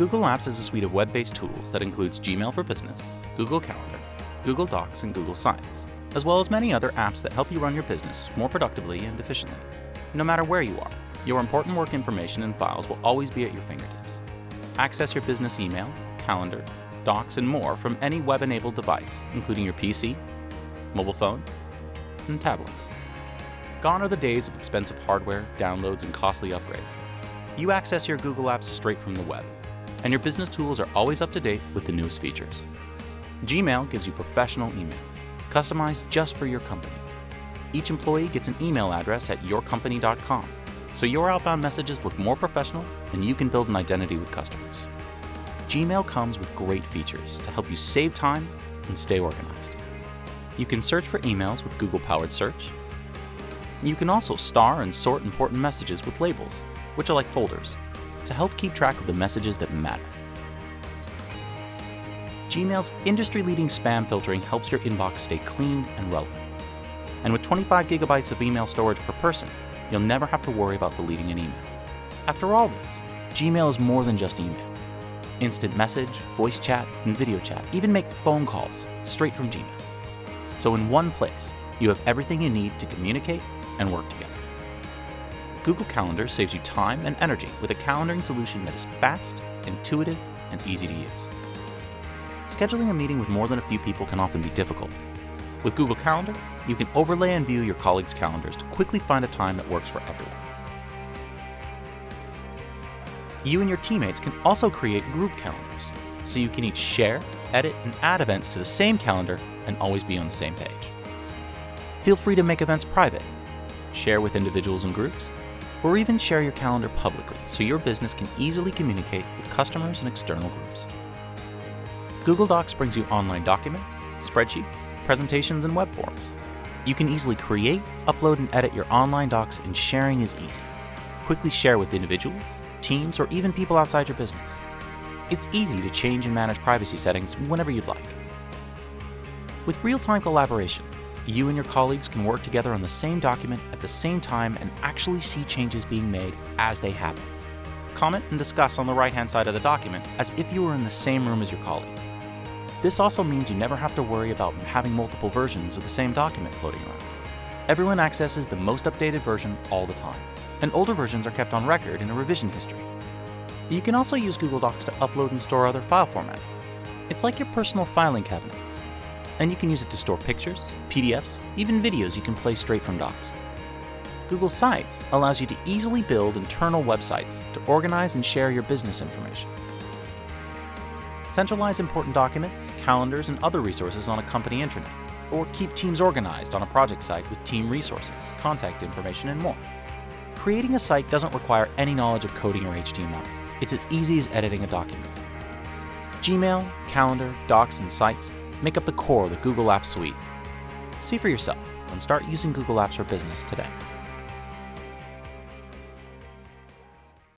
Google Apps is a suite of web-based tools that includes Gmail for Business, Google Calendar, Google Docs, and Google Sites, as well as many other apps that help you run your business more productively and efficiently. No matter where you are, your important work information and files will always be at your fingertips. Access your business email, calendar, docs, and more from any web-enabled device, including your PC, mobile phone, and tablet. Gone are the days of expensive hardware, downloads, and costly upgrades. You access your Google Apps straight from the web, and your business tools are always up to date with the newest features. Gmail gives you professional email, customized just for your company. Each employee gets an email address at yourcompany.com, so your outbound messages look more professional and you can build an identity with customers. Gmail comes with great features to help you save time and stay organized. You can search for emails with Google-powered search. You can also star and sort important messages with labels, which are like folders, to help keep track of the messages that matter. Gmail's industry-leading spam filtering helps your inbox stay clean and relevant. And with 25 gigabytes of email storage per person, you'll never have to worry about deleting an email. After all this, Gmail is more than just email. Instant message, voice chat, and video chat even make phone calls straight from Gmail. So in one place, you have everything you need to communicate and work together. Google Calendar saves you time and energy with a calendaring solution that is fast, intuitive, and easy to use. Scheduling a meeting with more than a few people can often be difficult. With Google Calendar, you can overlay and view your colleagues' calendars to quickly find a time that works for everyone. You and your teammates can also create group calendars, so you can each share, edit, and add events to the same calendar and always be on the same page. Feel free to make events private, share with individuals and groups, or even share your calendar publicly so your business can easily communicate with customers and external groups. Google Docs brings you online documents, spreadsheets, presentations, and web forms. You can easily create, upload, and edit your online docs, and sharing is easy. Quickly share with individuals, teams, or even people outside your business. It's easy to change and manage privacy settings whenever you'd like. With real-time collaboration, you and your colleagues can work together on the same document at the same time and actually see changes being made as they happen. Comment and discuss on the right-hand side of the document as if you were in the same room as your colleagues. This also means you never have to worry about having multiple versions of the same document floating around. Everyone accesses the most updated version all the time, and older versions are kept on record in a revision history. You can also use Google Docs to upload and store other file formats. It's like your personal filing cabinet. And you can use it to store pictures, PDFs, even videos you can play straight from Docs. Google Sites allows you to easily build internal websites to organize and share your business information. Centralize important documents, calendars, and other resources on a company intranet, or keep teams organized on a project site with team resources, contact information, and more. Creating a site doesn't require any knowledge of coding or HTML. It's as easy as editing a document. Gmail, Calendar, Docs, and Sites make up the core of the Google Apps Suite. See for yourself and start using Google Apps for Business today.